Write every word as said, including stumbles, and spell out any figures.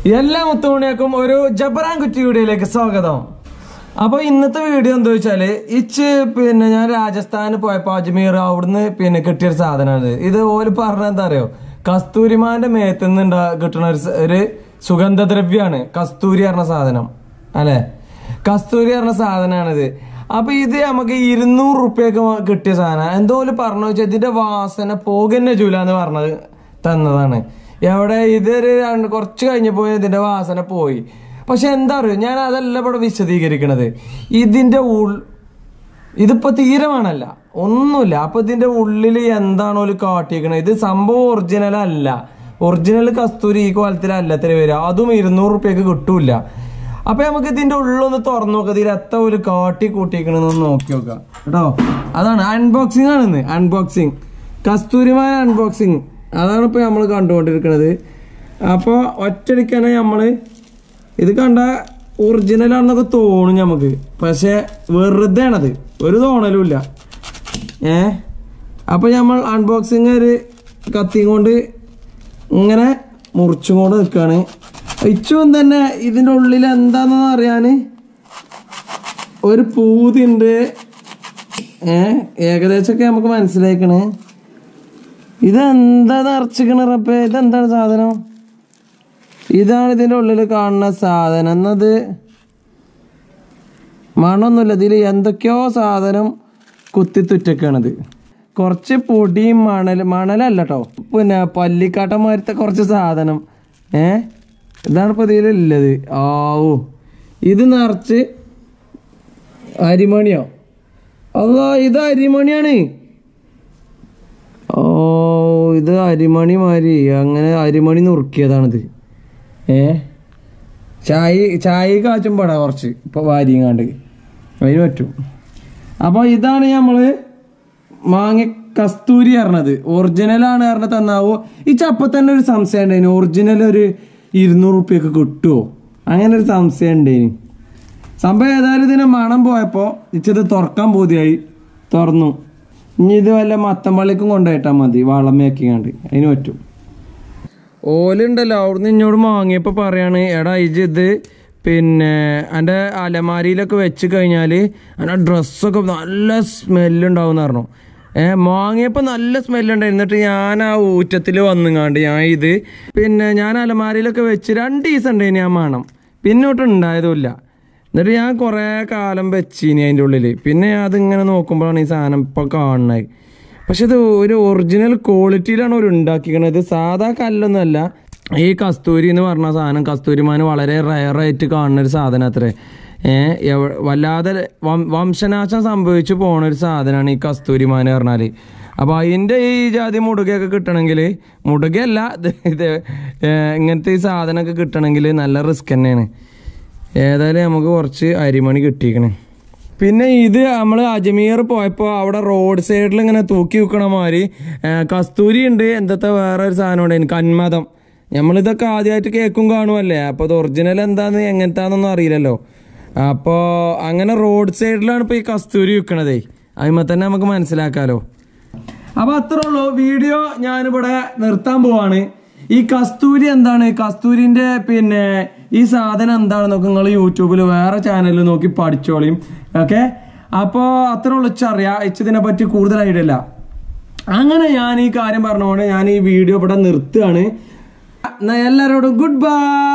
എല്ലാ മുത്തുമണിയാക്കും ഒരു ജബ്രാൻ കുറ്റി വീഡിയോയിലേക്ക് സ്വാഗതം. അപ്പോൾ ഇന്നത്തെ വീഡിയോ എന്താ വെച്ചാല് ഇച്ച് പിന്നെ ഞാൻ രാജസ്ഥാനിൽ പോയപ്പോൾ അജ്മീർ അവിടുന്ന് പിന്നെ കിട്ടിയൊരു സാധനമാണ് ഇത്. ഓല് പറഞ്ഞ എന്താ അറിയോ, കസ്തൂരിമാന്റെ മേത്ത് നിന്ന് കിട്ടുന്ന ഒരു ഒരു സുഗന്ധദ്രവ്യമാണ് കസ്തൂരി പറഞ്ഞ സാധനം അല്ലെ. കസ്തൂരി പറഞ്ഞ സാധനമാണിത്. അപ്പൊ ഇത് നമുക്ക് ഇരുന്നൂറ് റുപ്യക്ക് കിട്ടിയ സാധനം. എന്തോ പറഞ്ഞു വെച്ചാൽ ഇതിന്റെ വാസന പോകുന്ന ജൂല എന്ന് പറഞ്ഞത് തന്നതാണ്. എവിടെ ഇതൊരു കുറച്ച് കഴിഞ്ഞപ്പോൾ ഇതിന്റെ വാസന പോയി. പക്ഷെ എന്താ പറയുക, ഞാൻ അതല്ല ഇവിടെ വിശദീകരിക്കണത്. ഇതിന്റെ ഉൾ ഇതിപ്പോ തീരമാണല്ല ഒന്നുമില്ല. അപ്പൊ ഇതിന്റെ ഉള്ളിൽ എന്താണോ കാട്ടിക്കണത്, ഇത് സംഭവം ഒറിജിനൽ അല്ല. ഒറിജിനൽ കസ്തൂരി ഈ കോലത്തിലല്ല ഇത്ര വരിക, അതും ഇരുന്നൂറ് റുപ്യക്ക് കിട്ടൂല. അപ്പൊ നമുക്ക് ഇതിന്റെ ഉള്ളൊന്ന് തുറന്നു നോക്കാം, ഇതിൽ എത്ര ഒരു കാട്ടി കൂട്ടിക്കണെന്ന് നോക്കി നോക്കാം കേട്ടോ. അതാണ് അൺബോക്സിങ് ആണെന്ന്, അൺബോക്സിങ് കസ്തൂരിമാൻ അൺബോക്സിങ് അതാണ് ഇപ്പൊ നമ്മൾ കണ്ടുകൊണ്ടിരിക്കുന്നത്. അപ്പോൾ ഒറ്റടിക്കന്നെ നമ്മള് ഇത് കണ്ട ഒറിജിനലാണെന്നൊക്കെ തോന്നും നമുക്ക്, പക്ഷെ വെറുതെ ആണത്, ഒരു തോന്നലും ഇല്ല. ഏ അപ്പൊ നമ്മൾ അൺബോക്സിങ് ഒരു കത്തിയും കൊണ്ട് ഇങ്ങനെ മുറിച്ചും കൊണ്ട് നിൽക്കുകയാണ്. ഇച്ചും തന്നെ ഇതിൻ്റെ ഉള്ളിൽ എന്താണെന്ന് അറിയാൻ ഒരു പൂതിണ്ട്. ഏ ഏകദേശമൊക്കെ നമുക്ക് മനസ്സിലാക്കണേ. ഇതെന്താ നിറച്ചിക്കണ റബ്ബേ, ഇതെന്താണ് സാധനം? ഇതാണ് ഇതിൻ്റെ ഉള്ളിൽ കാണുന്ന സാധനം. എന്നത് മണമൊന്നുമില്ല, ഇതിൽ എന്തൊക്കെയോ സാധനം കുത്തിത്തുറ്റൊക്കെയാണിത്. കുറച്ച് പൊടിയും മണൽ മണലല്ല കേട്ടോ, പിന്നെ പല്ലിക്കാട്ടന്മാരത്തെ കുറച്ച് സാധനം. ഏ ഇതാണ് ഇപ്പോൾ ഇതിലുള്ളത്. ആവൂ, ഇത് നിറച്ച് അരിമണിയോ? അതാ ഇത് അരിമണിയാണ്. ഓ ഇത് അരിമണി മാതിരി, അങ്ങനെ അരിമണി നുറുക്കിയതാണിത്. ഏ ചായ ചായ കാച്ചുമ്പോടാ കുറച്ച് ഇപ്പോൾ വാരിയങ്ങാണ്ട് അതിന് പറ്റും. അപ്പോൾ ഇതാണ് നമ്മൾ മാങ്ങ കസ്തൂരി പറഞ്ഞത്. ഒറിജിനലാണ് പറഞ്ഞ തന്നാവോ. ഈ ചപ്പ തന്നെ ഒരു സംശയം ഉണ്ടായിന്, ഒറിജിനൽ ഒരു ഇരുന്നൂറ് റുപ്യൊക്കെ കിട്ടുമോ, അങ്ങനെ ഒരു സംശയം ഉണ്ടായിന്. സംഭവം ഏതായാലും ഇതിനെ മണം പോയപ്പോൾ ഇച്ചത് തുറക്കാൻ പൂതിയായി, തുറന്നു. ഇനി ഇത് വല്ല മത്തമ്പള്ളിക്കും കൊണ്ടുപോയിട്ടാൽ മതി, വളമയാക്കിങ്ങാണ്ട് അതിന് പറ്റും. ഓലുണ്ടല്ലോ അവിടുന്ന് ഇങ്ങോട്ട് വാങ്ങിയപ്പോൾ പറയാണ്, എടാ ഇജ് ഇത് പിന്നെ എൻ്റെ അലമാരിയിലൊക്കെ വെച്ച് കഴിഞ്ഞാൽ എൻ്റെ ഡ്രസ്സൊക്കെ നല്ല സ്മെല്ലുണ്ടാവും എന്ന് പറഞ്ഞു. ഏഹ് വാങ്ങിയപ്പോൾ നല്ല സ്മെല്ലുണ്ടായിരുന്നു. എന്നിട്ട് ഞാൻ ആ ഊറ്റത്തിൽ വന്നുങ്ങാണ്ട് ഞാൻ ഇത് പിന്നെ ഞാൻ അലമാരിയിലൊക്കെ വെച്ച് രണ്ട് ദിവസം ഉണ്ടായിന് ഞാൻ മണം, പിന്നെ ഒട്ടും ഉണ്ടായതുമില്ല. എന്നിട്ട് ഞാൻ കുറേ കാലം വെച്ചിനി അതിൻ്റെ ഉള്ളിൽ. പിന്നെ അതിങ്ങനെ നോക്കുമ്പോഴാണ് ഈ സാധനം ഇപ്പോൾ കാണുന്നത്. പക്ഷെ ഇത് ഒരു ഒറിജിനൽ ക്വാളിറ്റിയിലാണ് അവർ ഉണ്ടാക്കിക്കണത്, സാധാ കല്ലൊന്നുമല്ല. ഈ കസ്തൂരി എന്ന് പറഞ്ഞ സാധനം കസ്തൂരിമാന് വളരെ റയറായിട്ട് കാണുന്ന ഒരു സാധനം അത്രേ. ഏഹ് വല്ലാതെ വംശനാശം സംഭവിച്ചു പോണൊരു സാധനമാണ് ഈ കസ്തൂരിമാന് പറഞ്ഞാൽ. അപ്പോൾ അതിൻ്റെ ഈ ജാതി മുടുകയൊക്കെ കിട്ടണമെങ്കിൽ, മുടുകയല്ല ഇത് ഇങ്ങനത്തെ ഈ സാധനമൊക്കെ കിട്ടണമെങ്കിൽ നല്ല റിസ്ക് തന്നെയാണ്. ഏതായാലും നമുക്ക് കുറച്ച് അരിമണി കിട്ടിയിരിക്കണേ. പിന്നെ ഇത് നമ്മൾ അജ്മീർ പോയപ്പോൾ അവിടെ റോഡ് സൈഡിൽ ഇങ്ങനെ തൂക്കി വെക്കണ മാതിരി കസ്തൂരി ഉണ്ട്. എന്തത്തെ വേറെ ഒരു സാധനം ഉണ്ടായിരുന്നു, കന്മദം. നമ്മളിതൊക്കെ ആദ്യമായിട്ട് കേൾക്കും കാണുമല്ലേ, അപ്പോൾ ഇത് ഒറിജിനൽ എന്താന്ന് എങ്ങനത്താന്നൊന്നും അറിയില്ലല്ലോ. അപ്പോൾ അങ്ങനെ റോഡ് സൈഡിലാണ് ഇപ്പോൾ ഈ കസ്തൂരി വിൽക്കണതേ, അതിന്മേ തന്നെ നമുക്ക് മനസ്സിലാക്കാമല്ലോ. അപ്പോൾ അത്രേ ഉള്ളൂ വീഡിയോ, ഞാനിവിടെ നിർത്താൻ പോവാണ്. ഈ കസ്തൂരി എന്താണ്, കസ്തൂരിൻ്റെ പിന്നെ ഈ സാധനം എന്താണെന്നൊക്കെ നിങ്ങൾ യൂട്യൂബിൽ വേറെ ചാനലിൽ നോക്കി പഠിച്ചോളിയും. ഓക്കെ, അപ്പോൾ അത്ര ഉള്ളറിയാം, ഇച്ചതിനെ പറ്റി കൂടുതൽ ഐഡിയ ഇല്ല. അങ്ങനെ ഞാൻ ഈ കാര്യം പറഞ്ഞുകൊണ്ട് ഞാൻ ഈ വീഡിയോ ഇവിടെ നിർത്തുകയാണ്. എല്ലാവരോടും ഗുഡ് ബൈ.